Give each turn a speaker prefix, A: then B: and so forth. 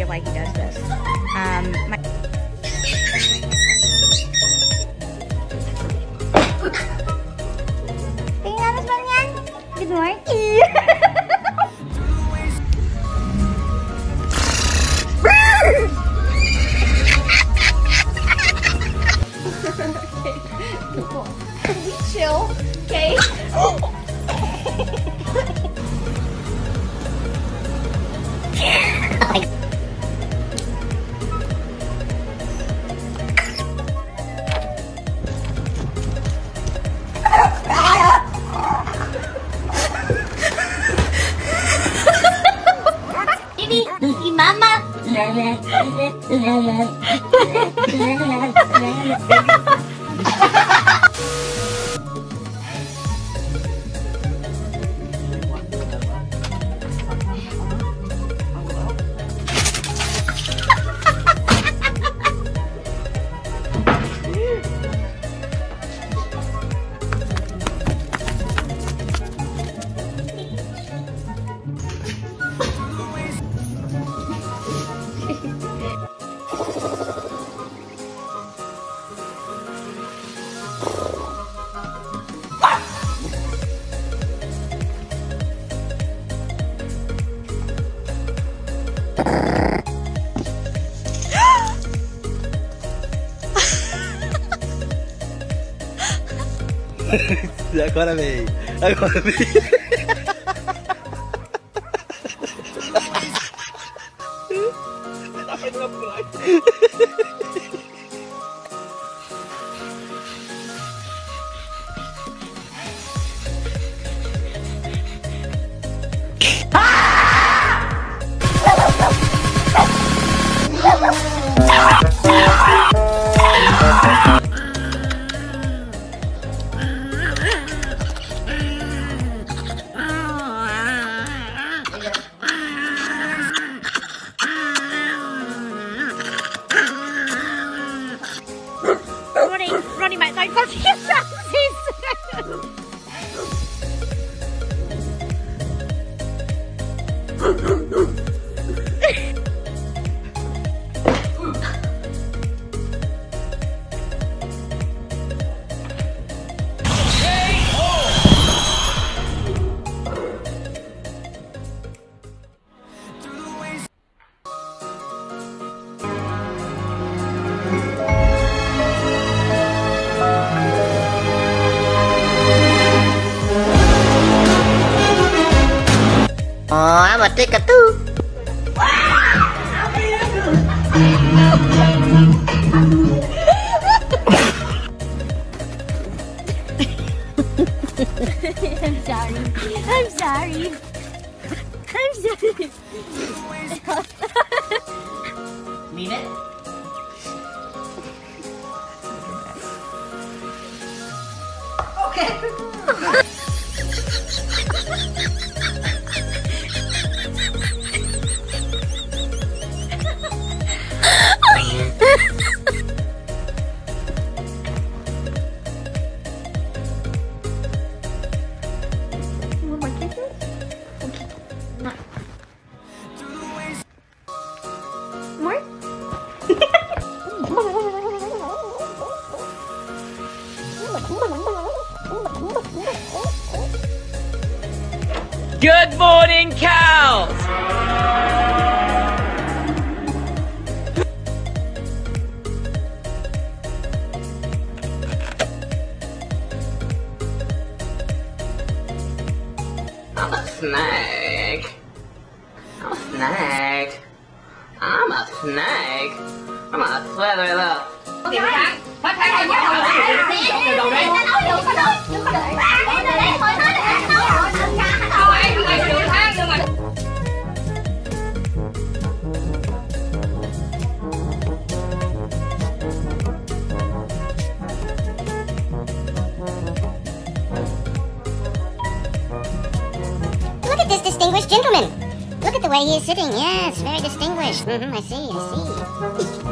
A: idea why he does this. Tingnan mas Marian. Good morning. Can we chill? Okay.
B: Baby mama.
C: Agora vem. Agora vem. Tá fazendo a pulagem.
A: Ronnie might like touching his trousers.
B: Oh, I'm a take a two.
A: I'm sorry. I'm sorry. I'm sorry.
B: Leave it. Okay.
A: More?
D: Good morning, cows! I'm a snake. I'm a snake. I'm a snake. I'm a slither little.
B: Look at this distinguished gentleman. Look at the way he is sitting. Yes, very distinguished. I see, I see.